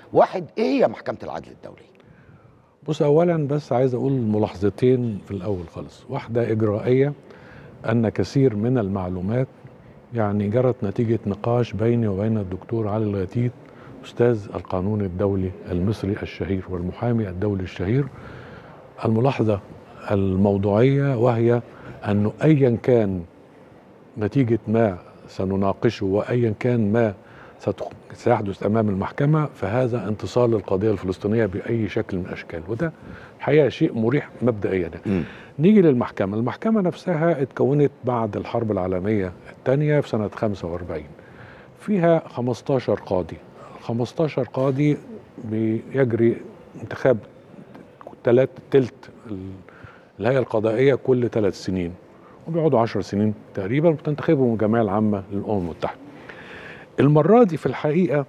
واحد، ايه هي محكمة العدل الدولي؟ بص، اولا بس عايز اقول ملاحظتين في الاول خالص. واحده اجرائيه، ان كثير من المعلومات يعني جرت نتيجه نقاش بيني وبين الدكتور علي الغتيت استاذ القانون الدولي المصري الشهير والمحامي الدولي الشهير. الملاحظه الموضوعيه وهي انه ايا كان نتيجه ما سنناقشه وايا كان ما سيحدث امام المحكمه، فهذا انتصار للقضيه الفلسطينيه باي شكل من الاشكال، وده الحقيقه شيء مريح مبدئيا. نيجي للمحكمه. المحكمه نفسها اتكونت بعد الحرب العالميه الثانيه في سنه 45. فيها 15 قاضي. 15 قاضي بيجري انتخاب تلت الهيئه القضائيه كل 3 سنين، وبيقعدوا 10 سنين تقريبا، وتنتخبهم الجمعيه العامه للامم المتحده. المرة دي في الحقيقة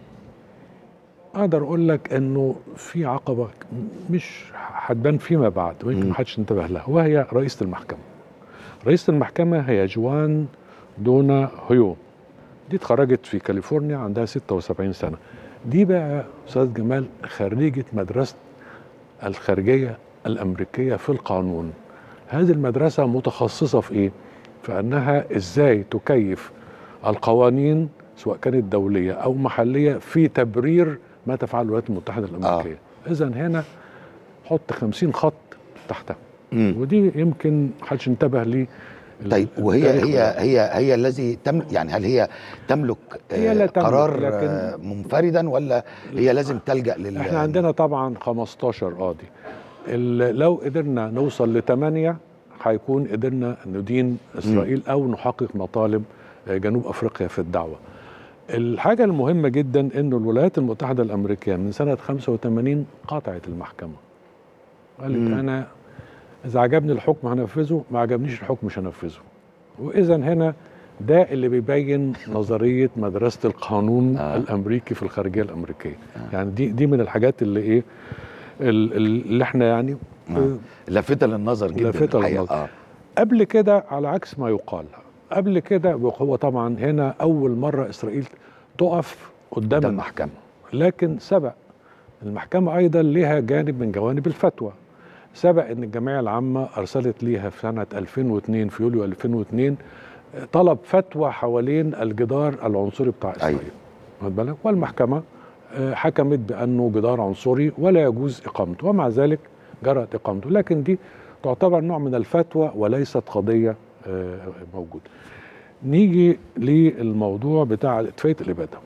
أقدر أقول لك إنه في عقبة مش هتبان فيما بعد ويمكن محدش انتبه لها، وهي رئيسة المحكمة. رئيسة المحكمة هي جوان دونا هيو. دي اتخرجت في كاليفورنيا، عندها 76 سنة. دي بقى أستاذ جمال خريجة مدرسة الخارجية الأمريكية في القانون. هذه المدرسة متخصصة في إيه؟ فإنها إزاي تكيف القوانين سواء كانت دولية أو محلية في تبرير ما تفعله الولايات المتحدة الأمريكية. إذن هنا حط 50 خط تحتها. ودي يمكن محدش انتبه ليه. طيب، وهي الذي يعني هل هي تملك قرار منفردا، ولا هي لازم تلجأ احنا عندنا طبعا 15 قاضي. لو قدرنا نوصل ل8 هيكون قدرنا ندين إسرائيل أو نحقق مطالب جنوب أفريقيا في الدعوة. الحاجة المهمة جدا انه الولايات المتحدة الامريكية من سنة 85 قاطعت المحكمة. قالت انا اذا عجبني الحكم هنفذه، ما عجبنيش الحكم مش هنفذه. واذا هنا ده اللي بيبين نظرية مدرسة القانون الامريكي في الخارجية الامريكية. يعني دي من الحاجات اللي ايه اللي احنا يعني لافتة للنظر جدا. لافتة للنظر. قبل كده على عكس ما يقال، قبل كده هو طبعا هنا أول مرة إسرائيل تقف قدام المحكمة، لكن سبق المحكمة أيضا لها جانب من جوانب الفتوى. سبق أن الجمعية العامة أرسلت ليها في سنة 2002 في يوليو 2002 طلب فتوى حوالين الجدار العنصري بتاع إسرائيل. واخد بالك؟ والمحكمة حكمت بأنه جدار عنصري ولا يجوز إقامته، ومع ذلك جرت إقامته. لكن دي تعتبر نوع من الفتوى وليست قضية موجود. نيجي للموضوع بتاع اتفاقية الإبادة.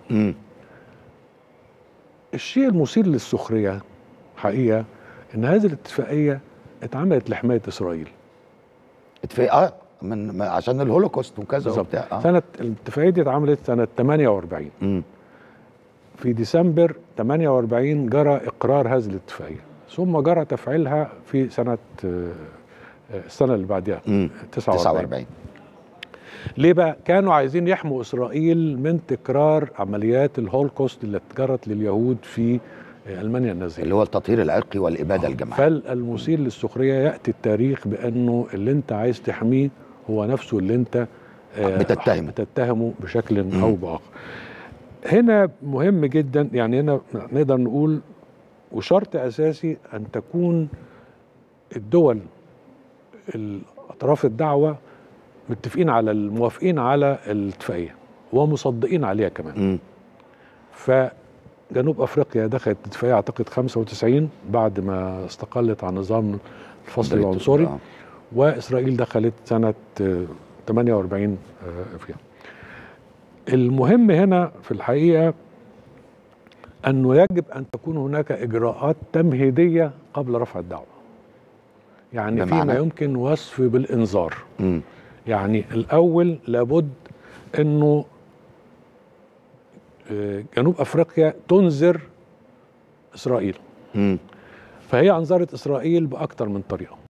الشيء المثير للسخرية حقيقة ان هذه الاتفاقية اتعملت لحماية إسرائيل. اتفاقية عشان الهولوكوست وكذا وبتاع. سنة الاتفاقية دي اتعملت سنة 48. في ديسمبر 48 جرى إقرار هذه الاتفاقية، ثم جرى تفعيلها في سنة السنة اللي بعدها 49. ليه بقى؟ كانوا عايزين يحموا إسرائيل من تكرار عمليات الهولوكوست اللي اتجرت لليهود في ألمانيا النازية، اللي هو التطهير العرقي والإبادة الجماعية. فالمثير للسخرية يأتي التاريخ بأنه اللي انت عايز تحميه هو نفسه اللي انت بتتهمه بشكل أو بآخر. هنا مهم جدا، يعني هنا نقدر نقول وشرط أساسي أن تكون الدول أطراف الدعوة متفقين على الموافقين على الاتفاقية ومصدقين عليها كمان. فجنوب أفريقيا دخلت اتفاقية أعتقد 95 بعد ما استقلت عن نظام الفصل العنصري، وإسرائيل دخلت سنة 48 فيها. المهم هنا في الحقيقة أنه يجب أن تكون هناك إجراءات تمهيدية قبل رفع الدعوة، يعني فيما يمكن وصف بالإنذار. يعني الأول لابد أنه جنوب أفريقيا تنذر إسرائيل. فهي أنذرت إسرائيل بأكثر من طريقة.